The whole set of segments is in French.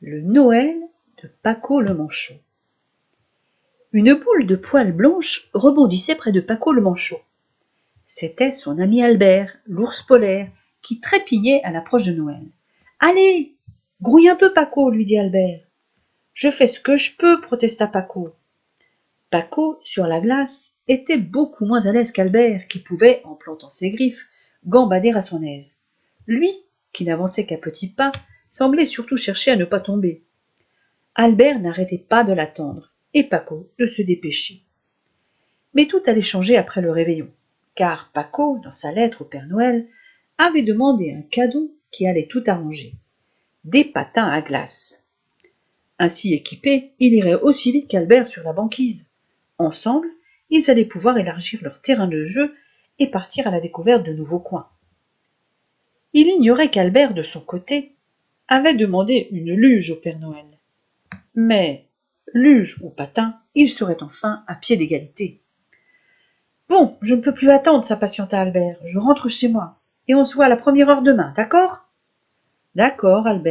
Le Noël de Paco le Manchot. Une boule de poils blanches rebondissait près de Paco le Manchot. C'était son ami Albert, l'ours polaire, qui trépignait à l'approche de Noël. « Allez, grouille un peu, Paco, lui dit Albert. « Je fais ce que je peux, protesta Paco. Paco, sur la glace, était beaucoup moins à l'aise qu'Albert, qui pouvait, en plantant ses griffes, gambader à son aise. Lui, qui n'avançait qu'à petits pas, semblait surtout chercher à ne pas tomber. Albert n'arrêtait pas de l'attendre, et Paco de se dépêcher. Mais tout allait changer après le réveillon, car Paco, dans sa lettre au Père Noël, avait demandé un cadeau qui allait tout arranger. Des patins à glace. Ainsi équipés, il irait aussi vite qu'Albert sur la banquise. Ensemble, ils allaient pouvoir élargir leur terrain de jeu et partir à la découverte de nouveaux coins. Il ignorait qu'Albert, de son côté, avait demandé une luge au Père Noël. Mais, luge ou patin, il serait enfin à pied d'égalité. « Bon, je ne peux plus attendre, s'impatienta Albert. Je rentre chez moi, et on se voit à la première heure demain, d'accord ?»« D'accord, Albert. »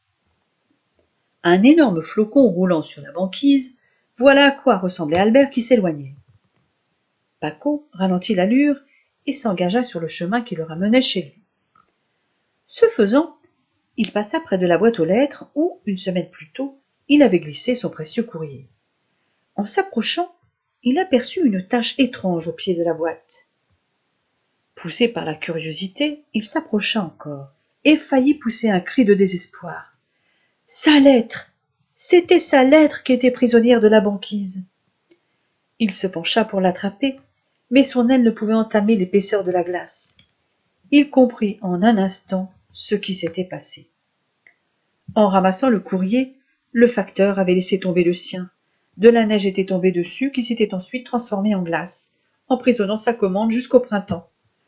Un énorme flocon roulant sur la banquise, voilà à quoi ressemblait Albert qui s'éloignait. Paco ralentit l'allure et s'engagea sur le chemin qui le ramenait chez lui. Ce faisant, il passa près de la boîte aux lettres où, une semaine plus tôt, il avait glissé son précieux courrier. En s'approchant, il aperçut une tache étrange au pied de la boîte. Poussé par la curiosité, il s'approcha encore et faillit pousser un cri de désespoir. Sa lettre! C'était sa lettre qui était prisonnière de la banquise. Il se pencha pour l'attraper, mais son aile ne pouvait entamer l'épaisseur de la glace. Il comprit en un instant ce qui s'était passé. En ramassant le courrier, le facteur avait laissé tomber le sien. De la neige était tombée dessus, qui s'était ensuite transformée en glace, emprisonnant sa commande jusqu'au printemps.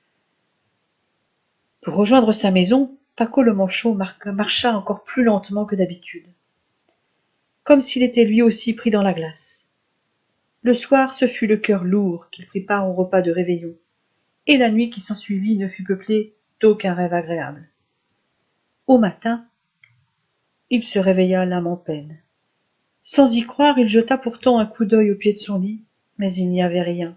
Pour rejoindre sa maison, Paco le Manchot marcha encore plus lentement que d'habitude, comme s'il était lui aussi pris dans la glace. Le soir, ce fut le cœur lourd qu'il prit part au repas de réveillon, et la nuit qui s'ensuivit ne fut peuplée d'aucun rêve agréable. Au matin, il se réveilla l'âme en peine. Sans y croire, il jeta pourtant un coup d'œil au pied de son lit, mais il n'y avait rien.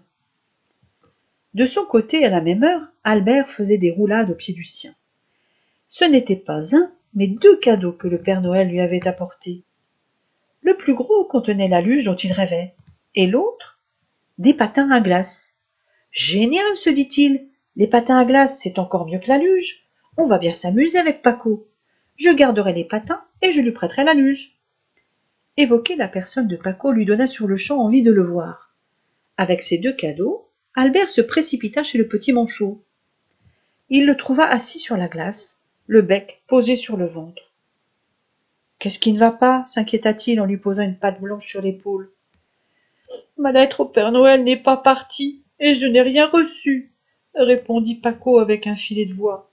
De son côté, à la même heure, Albert faisait des roulades au pied du sien. Ce n'était pas un, mais 2 cadeaux que le Père Noël lui avait apportés. Le plus gros contenait la luge dont il rêvait, et l'autre, des patins à glace. Génial, se dit-il, les patins à glace, c'est encore mieux que la luge. On va bien s'amuser avec Paco. Je garderai les patins et je lui prêterai la luge. Évoquer la personne de Paco lui donna sur le champ envie de le voir. Avec ces 2 cadeaux, Albert se précipita chez le petit Manchot. Il le trouva assis sur la glace, le bec posé sur le ventre. « Qu'est-ce qui ne va pas ?» s'inquiéta-t-il en lui posant une patte blanche sur l'épaule. « Ma lettre au Père Noël n'est pas partie, et je n'ai rien reçu, » répondit Paco avec un filet de voix.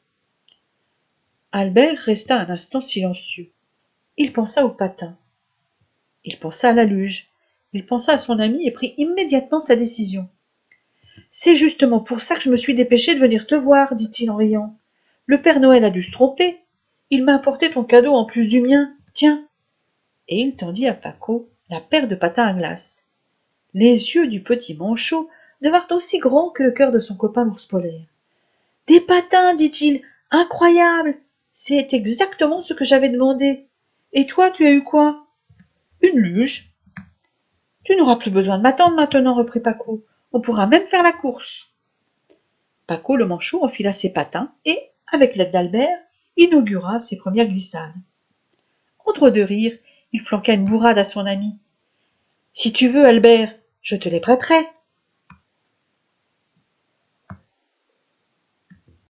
Albert resta un instant silencieux. Il pensa au patin. Il pensa à la luge. Il pensa à son ami et prit immédiatement sa décision. « C'est justement pour ça que je me suis dépêché de venir te voir, » dit-il en riant. « Le Père Noël a dû se tromper. Il m'a apporté ton cadeau en plus du mien. Tiens !» Et il tendit à Paco la paire de patins à glace. Les yeux du petit Manchot devinrent aussi grands que le cœur de son copain l'ours polaire. « Des patins, dit-il, incroyable! C'est exactement ce que j'avais demandé. Et toi, tu as eu quoi? »« Une luge. »« Tu n'auras plus besoin de m'attendre maintenant, reprit Paco. On pourra même faire la course. » Paco le Manchot enfila ses patins et, avec l'aide d'Albert, inaugura ses premières glissades. Entre 2 rires, il flanqua une bourrade à son ami. « Si tu veux, Albert, je te les prêterai.